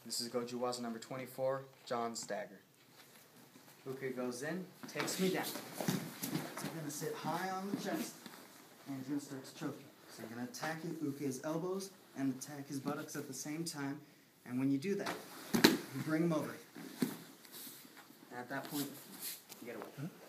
This is Goju Waza number 24, John's Dagger. Uke goes in, takes me down. So you're going to sit high on the chest, and he's going to start to choke you. So you're going to attack Uke's elbows and attack his buttocks at the same time, and when you do that, you bring him over. And at that point, you get away.